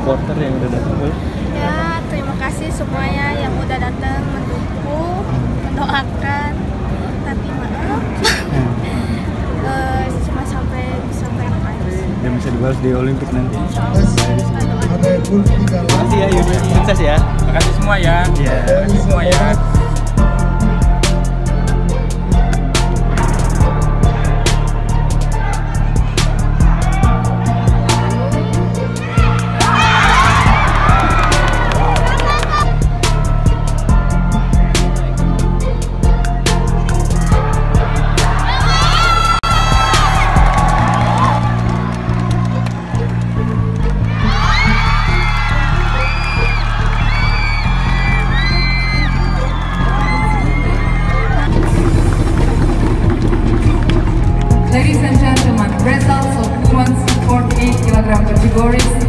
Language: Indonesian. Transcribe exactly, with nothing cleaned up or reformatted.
supporter yang udah datang. Ya, terima kasih semuanya yang udah datang mendukung, mendoakan. Tapi maaf, uh, cuma sampai bisa berangkat. Dan bisa dibahas di Olimpik nanti. Terima kasih ya Yudi, sukses ya. Terima kasih semua ya. Iya. Terima kasih semua ya. Ladies and gentlemen, results of women's forty-eight kilogram categories.